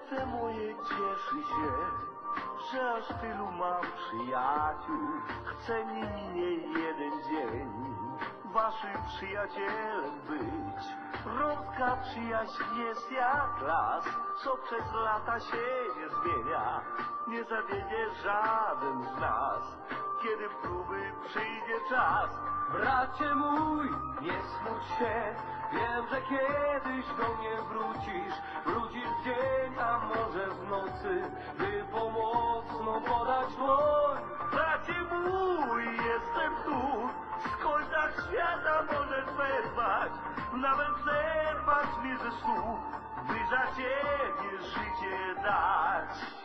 Serce moje cieszy się, że aż tylu mam przyjaciół. Chcę nie minie jeden dzień waszym przyjacielem być. Romska przyjaźń jest jak las, co przez lata się nie zmienia. Nie zawiedzie żaden z nas, kiedy próby przyjdzie czas. Bracie mój, nie smuć się, wiem, że kiedyś do mnie wrócisz. Wrócisz w dzień, a może w nocy, by pomocno podać dłoń. Bracie mój, jestem tu, z końca świata możesz wezwać, nawet zerwać mnie ze snu, by za ciebie życie dać.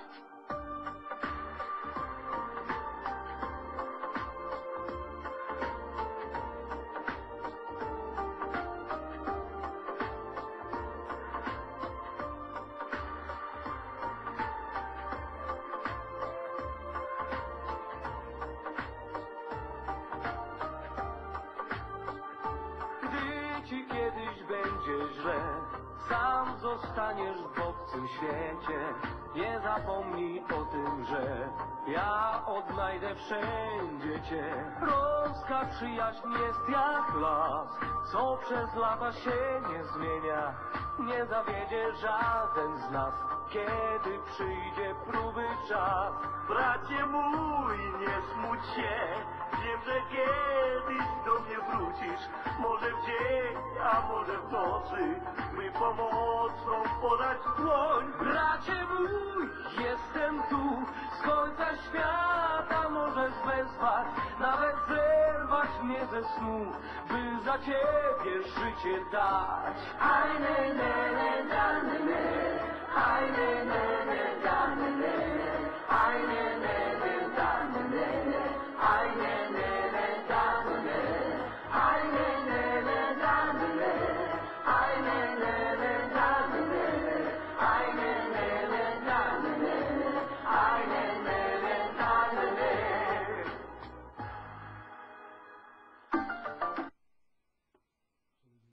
Ci kiedyś będzie źle, sam zostaniesz w obcym świecie. Nie zapomnij o tym, że ja odnajdę wszędzie cię. Romska przyjaźń jest jak las, co przez lata się nie zmienia. Nie zawiedzie żaden z nas, kiedy przyjdzie próby czas. Bracie mój, nie smuć się, wiem, że kiedyś do mnie wrócisz. Może w dzień, a może w nocy, by pomocną podać dłoń. Bracie mój, jestem tu, z końca świata możesz wezwać, nawet zerwać mnie ze snu, by za ciebie życie dać. Aj, ne, ne, ne, ne, ne, aj, ne, ne.